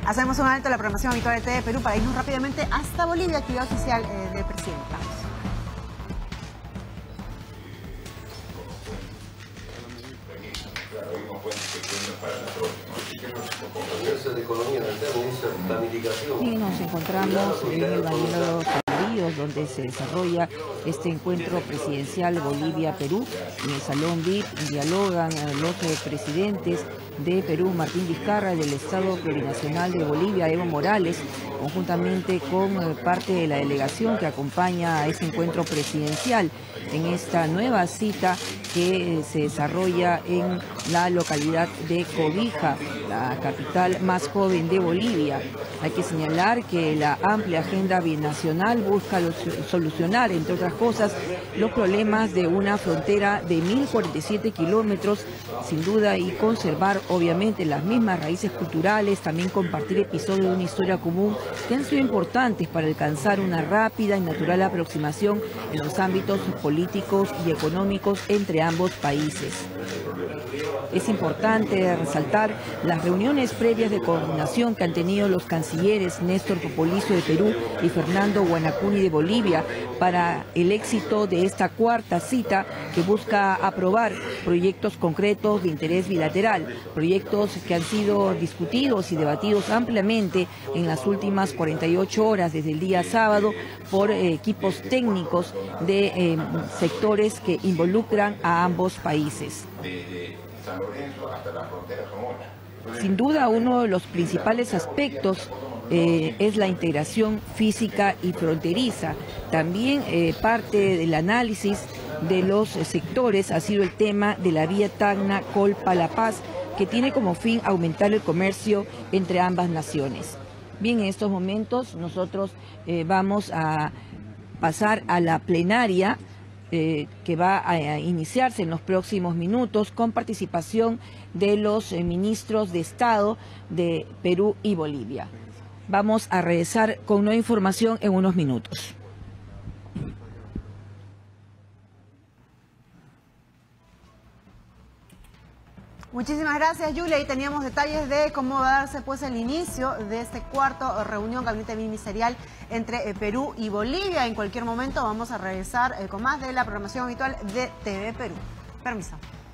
Hacemos un alto en la programación habitual de TV Perú para irnos rápidamente hasta Bolivia, actividad oficial del presidente. Vamos. Y nos encontramos en el Bañero Ríos, donde se desarrolla este encuentro presidencial Bolivia-Perú. En el Salón VIP dialogan los presidentes de Perú, Martín Vizcarra, y del Estado Plurinacional de Bolivia, Evo Morales, conjuntamente con parte de la delegación que acompaña a este encuentro presidencial en esta nueva cita que se desarrolla en la localidad de Cobija, la capital más joven de Bolivia. Hay que señalar que la amplia agenda binacional busca solucionar, entre otras cosas, los problemas de una frontera de 1.047 kilómetros, sin duda, y conservar obviamente las mismas raíces culturales, también compartir episodios de una historia común que han sido importantes para alcanzar una rápida y natural aproximación en los ámbitos políticos y económicos entre ambos países. Es importante resaltar las reuniones previas de coordinación que han tenido los cancilleres Néstor Popolizio de Perú y Fernando Guanacuni de Bolivia para el éxito de esta cuarta cita que busca aprobar proyectos concretos de interés bilateral, proyectos que han sido discutidos y debatidos ampliamente en las últimas 48 horas desde el día sábado por equipos técnicos de sectores que involucran a ambos países. San Lorenzo hasta la frontera Somocha. Sin duda, uno de los principales aspectos es la integración física y fronteriza. También parte del análisis de los sectores ha sido el tema de la vía Tacna-Colpa-La Paz, que tiene como fin aumentar el comercio entre ambas naciones. Bien, en estos momentos nosotros vamos a pasar a la plenaria que va a iniciarse en los próximos minutos con participación de los ministros de Estado de Perú y Bolivia. Vamos a regresar con nueva información en unos minutos. Muchísimas gracias, Julia. Ahí teníamos detalles de cómo va a darse pues el inicio de este cuarto reunión gabinete ministerial entre Perú y Bolivia. En cualquier momento vamos a regresar con más de la programación habitual de TV Perú. Permiso.